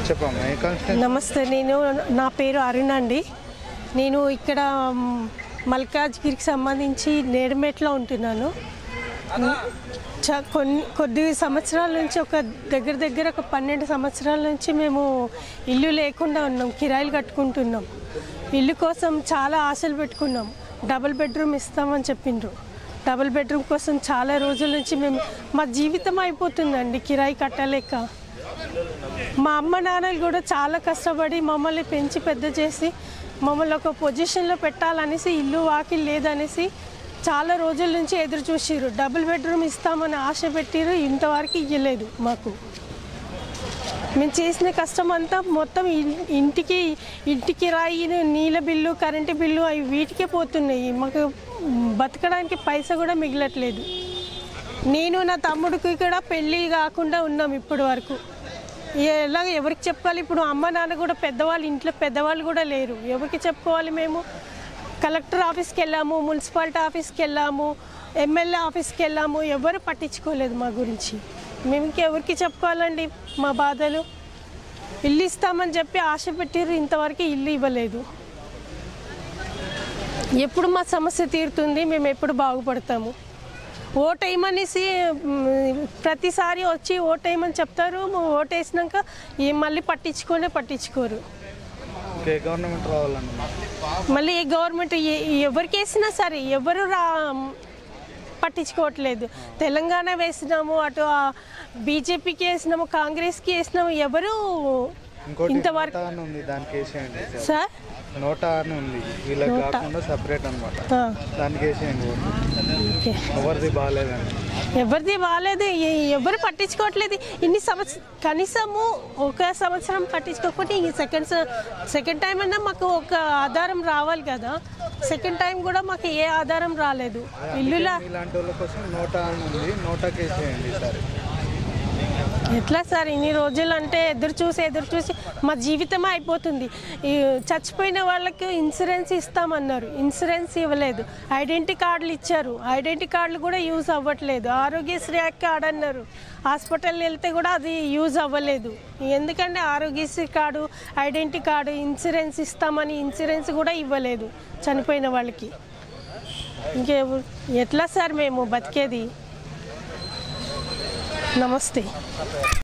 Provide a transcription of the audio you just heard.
నమస్తే, నా పేరు అరుణ అండి. నేను ఇక్కడ మల్కాజ్గిరికి సంబంధించి నేర్మెట్లో ఉంటున్నాను. కొద్ది సంవత్సరాల నుంచి దగ్గర ఒక 12 సంవత్సరాల నుంచి మేము ఇల్లు లేకుండా ఉన్నాం, కిరాయిలు కట్టుకుంటున్నాం. ఇల్లు కోసం చాలా ఆశలు పెట్టుకున్నాం. డబుల్ బెడ్రూమ్ ఇస్తామని చెప్పిండ్రు. డబుల్ బెడ్రూమ్ కోసం చాలా రోజుల నుంచి మా జీవితం అయిపోతుందండి కిరాయి కట్టలేక. మా అమ్మ నాన్నలు కూడా చాలా కష్టపడి మమ్మల్ని పెంచి పెద్ద చేసి మమ్మల్ని ఒక పొజిషన్లో పెట్టాలనేసి, ఇల్లు వాకిలు లేదనేసి చాలా రోజుల నుంచి ఎదురు చూసిర్రు. డబుల్ బెడ్రూమ్ ఇస్తామని ఆశ పెట్టిర్రు, ఇంతవరకు ఇవ్వలేదు మాకు. మేము చేసిన కష్టం అంతా మొత్తం ఇంటికి రాయి, నీళ్ళ బిల్లు, కరెంటు బిల్లు అవి వీటికే పోతున్నాయి. మాకు బతకడానికి పైసా కూడా మిగలట్లేదు. నేను నా తమ్ముడికి కూడా పెళ్ళి కాకుండా ఉన్నాం ఇప్పటి వరకు. ఎవరికి చెప్పాలి? ఇప్పుడు అమ్మ నాన్న కూడా పెద్దవాళ్ళు, ఇంట్లో పెద్దవాళ్ళు కూడా లేరు. ఎవరికి చెప్పుకోవాలి? మేము కలెక్టర్ ఆఫీస్కి వెళ్ళాము, మున్సిపాలిటీ ఆఫీస్కి వెళ్ళాము, ఎమ్మెల్యే ఆఫీస్కి వెళ్ళాము, ఎవరు పట్టించుకోలేదు మా గురించి. మేము ఇంకెవరికి చెప్పుకోవాలండి మా బాధలు? ఇల్లు ఇస్తామని చెప్పి ఆశ పెట్టారు, ఇంతవరకు ఇల్లు ఇవ్వలేదు. ఎప్పుడు మా సమస్య తీరుతుంది? మేము ఎప్పుడు బాగుపడతాము? ఓటేయమనేసి ప్రతిసారి వచ్చి ఓటేయమని చెప్తారు. ఓటేసినాక మళ్ళీ పట్టించుకోరు. మళ్ళీ ఏ గవర్నమెంట్ ఎవరికి వేసినా సరే ఎవరు పట్టించుకోవట్లేదు. తెలంగాణ వేసినాము, అటు బీజేపీకి వేసినాము, కాంగ్రెస్కి వేసినాము, ఎవరు ఇంతవరకు. సార్ నోటా అని ఉంది, వీళ్ళకి కాకుండా సెపరేట్ అనమాట. దానికి ఎవరిది బాగాలేదండి, ఎవరిది బాగాలేదు, ఎవరు పట్టించుకోవట్లేదు. ఇన్ని కనీసము ఒక సంవత్సరం పట్టించుకోకపోతే ఈ సెకండ్ టైం అన్నా మాకు ఒక ఆధారం రావాలి కదా. సెకండ్ టైం కూడా మాకు ఏ ఆధారం రాలేదు. ఇల్లులా ఇలాంటి వాళ్ళ కోసం నోటా అని ఉంది, నోటా కేసేయండి సార్. ఎట్లా సార్? ఇన్ని రోజులు అంటే ఎదురు చూసి మా జీవితమే అయిపోతుంది. చచ్చిపోయిన వాళ్ళకి ఇన్సూరెన్స్ ఇస్తామన్నారు, ఇన్సూరెన్స్ ఇవ్వలేదు. ఐడెంటిటీ కార్డులు ఇచ్చారు, ఐడెంటిటీ కార్డులు కూడా యూజ్ అవ్వట్లేదు. ఆరోగ్యశ్రీ కార్డు అన్నారు, హాస్పిటల్ వెళ్తే కూడా అది యూజ్ అవ్వలేదు. ఎందుకంటే Aarogyasri card, identity card, insurance ఇస్తామని ఇన్సూరెన్స్ కూడా ఇవ్వలేదు చనిపోయిన వాళ్ళకి. ఎట్లా సార్ మేము బతికేది? నమస్తే.